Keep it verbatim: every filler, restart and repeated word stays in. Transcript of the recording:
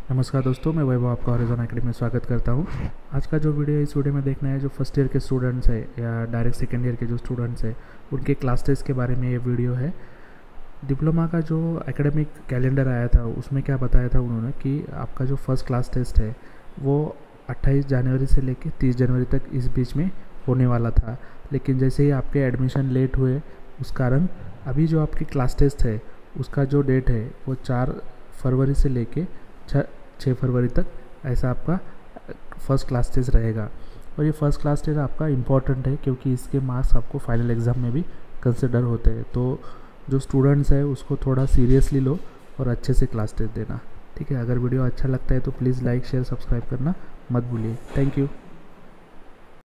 नमस्कार दोस्तों, मैं वैभव आपका हॉरिज़ॉन एकेडमी में स्वागत करता हूं। आज का जो वीडियो है, इस वीडियो में देखना है जो फर्स्ट ईयर के स्टूडेंट्स हैं या डायरेक्ट सेकेंड ईयर के जो स्टूडेंट्स हैं उनके क्लास टेस्ट के बारे में ये वीडियो है। डिप्लोमा का जो एकेडमिक कैलेंडर आया था उसमें क्या बताया था उन्होंने कि आपका जो फर्स्ट क्लास टेस्ट है वो अट्ठाईस जनवरी से लेकर तीस जनवरी तक इस बीच में होने वाला था, लेकिन जैसे ही आपके एडमिशन लेट हुए उस कारण अभी जो आपकी क्लास टेस्ट है उसका जो डेट है वो चार फरवरी से लेके छः फरवरी तक ऐसा आपका फ़र्स्ट क्लास टेस्ट रहेगा। और ये फ़र्स्ट क्लास टेस्ट आपका इम्पॉर्टेंट है क्योंकि इसके मार्क्स आपको फाइनल एग्ज़ाम में भी कंसिडर होते हैं। तो जो स्टूडेंट्स है उसको थोड़ा सीरियसली लो और अच्छे से क्लास टेस्ट देना, ठीक है। अगर वीडियो अच्छा लगता है तो प्लीज़ लाइक शेयर सब्सक्राइब करना मत भूलिए। Thank you.